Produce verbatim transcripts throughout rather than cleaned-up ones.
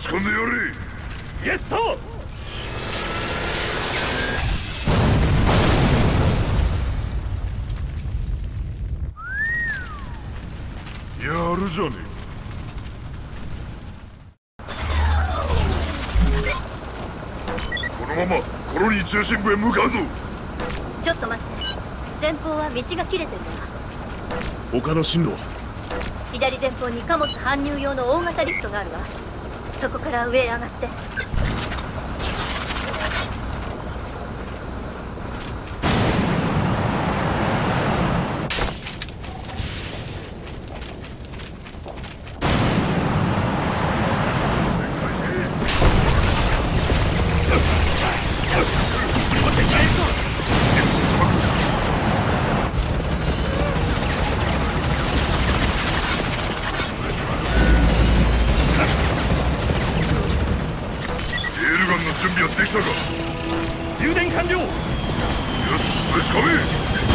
ち込んでやれ。 イエスと。 やるじゃねえ。このままコロニー中心部へ向かうぞ。 ちょっと待って、前方は道が切れてるわ。 他の進路は？ 左前方に貨物搬入用の大型リフトがあるわ。そこから上へ上がって。 準備はできたか？ 充電完了。 よし、ぶち込め。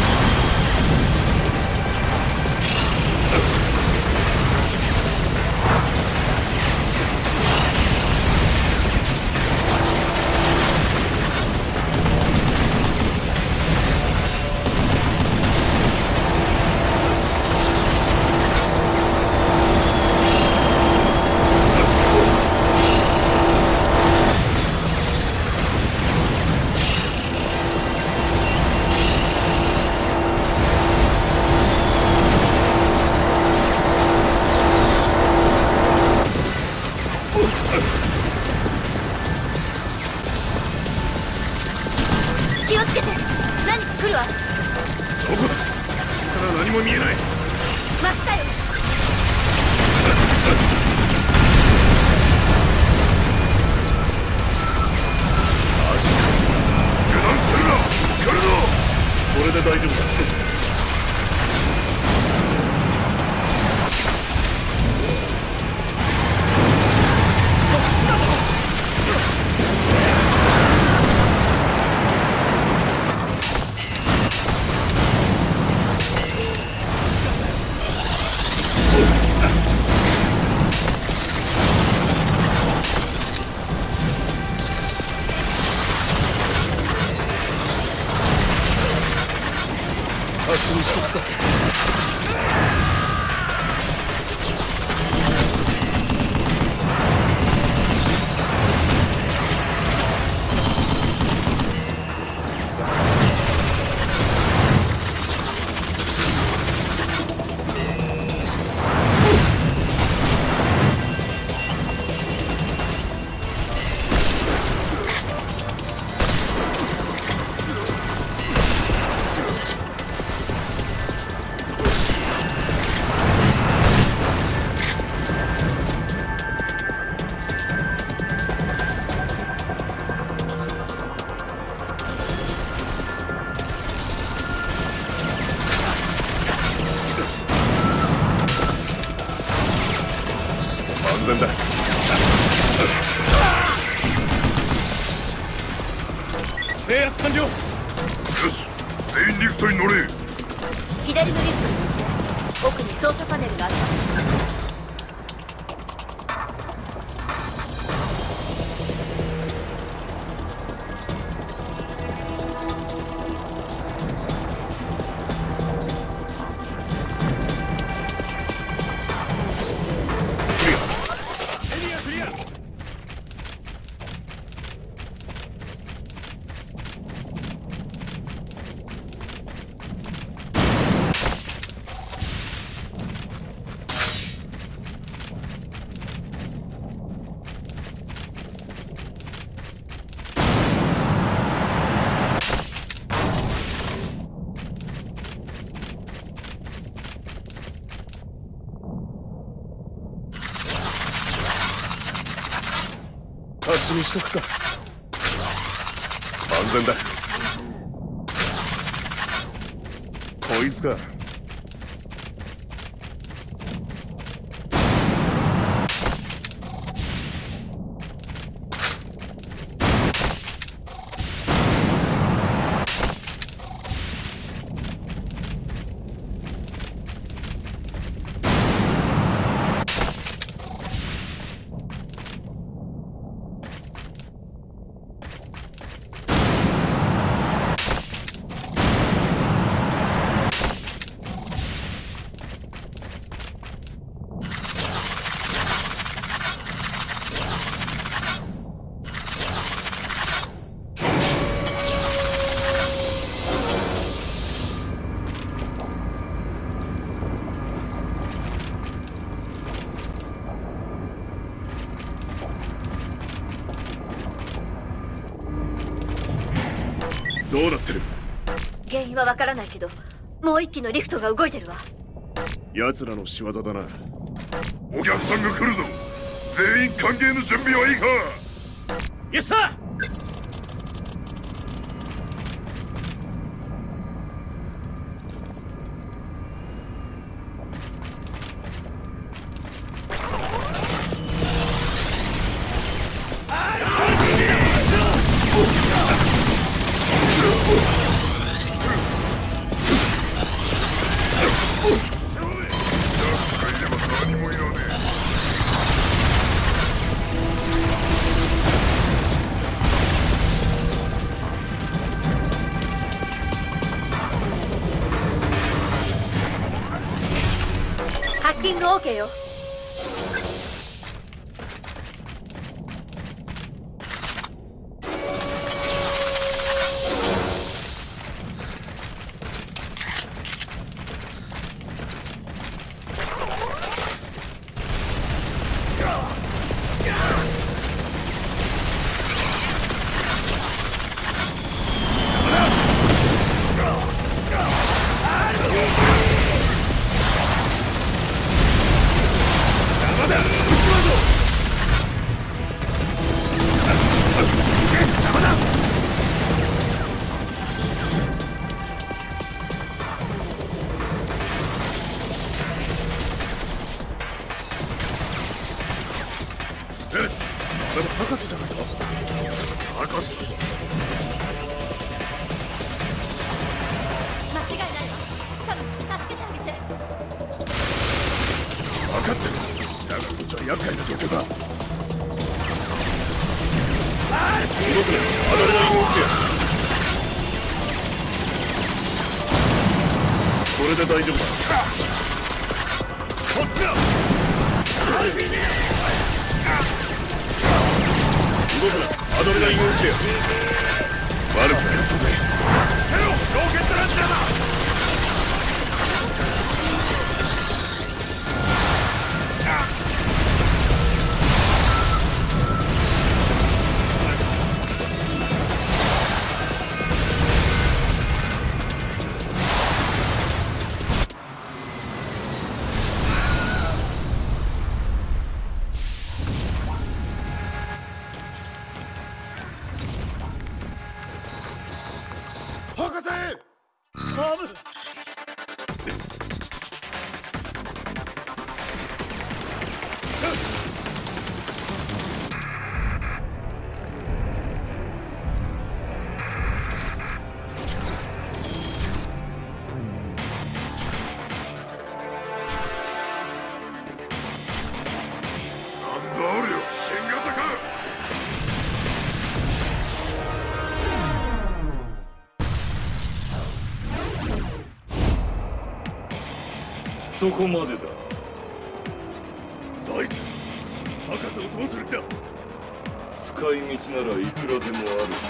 気をつけて、何か来るわ。 どこだ？ここから何も見えない。 真下よ。 マジか。油断するな。来るぞ。これで大丈夫だ。足にしとくか。安全だ。 制圧完了。 よし、全員リフトに乗れ。 左のリフトに乗って、奥に操作パネルがあった。 足にしとくか。安全だ。こいつか。 どうなってる？ 原因はわからないけど、もう一機のリフトが動いてるわ。 奴らの仕業だな。お客さんが来るぞ。全員歓迎の準備はいいか？ イエスさー。 ハッキング OK よ。 れも博士じゃないか。博士間違いないわ。多分助けてあげて。 分かってる。だがこっちは厄介な状況だ。動くな。アドレナリンを受け。これで大丈夫だ。こっちだ。動くな。アドレナリンを受け。悪くなかったぜ。せろ、ロケットランチャーだ。博士！サム！なんだあれよ、新型か！ そこまでだ。 サイズ、博士をどうする気だ。 使い道ならいくらでもあるさ。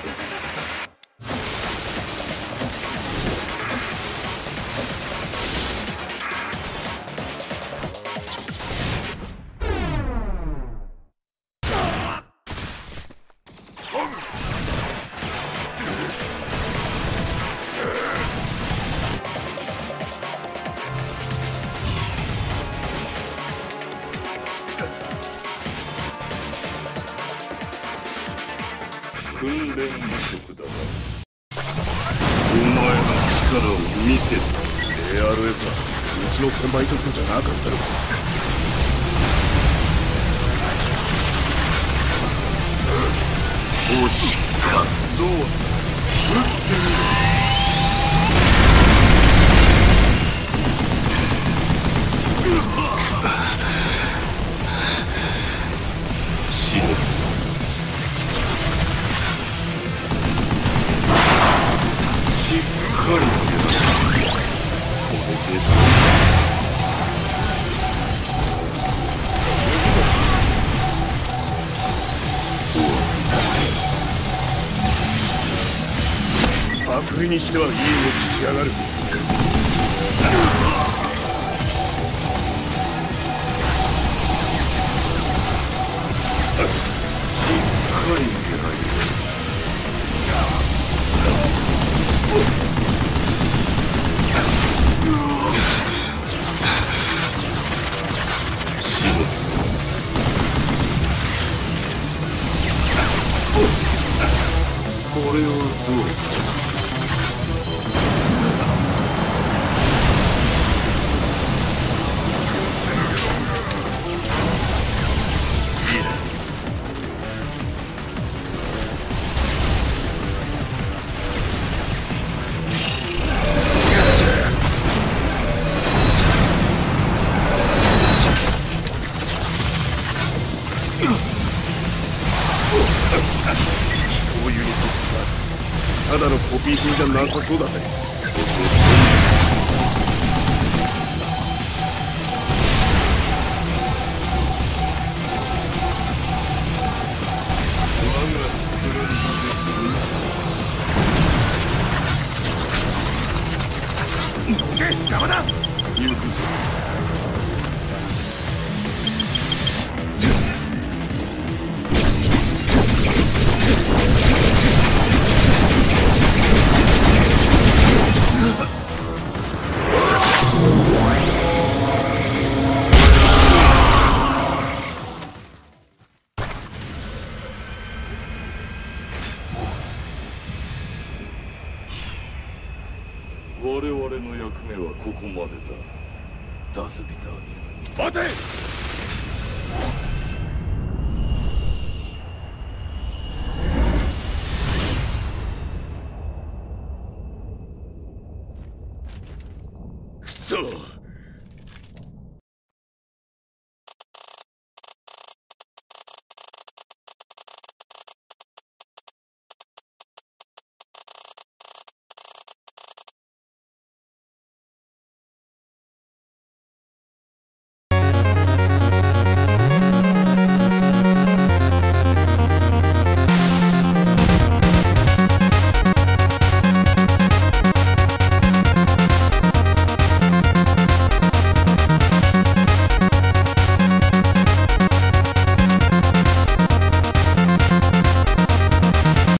訓練不足だな。お前の力を見せて。 エーアールエス はうちの専売特許じゃなかったのか。 おしかどうだ。撃ってみろ。死ぬ。しっかりと出た。これでパクリにしてはいい動きしやがる。 しっかり狙い。 これをどうこういうにこつきはただのコピー品じゃなさそうだぜ。どけ、邪魔だ。 行くぞ。我々の役目はここまでだ。ダスビターニ。 待て。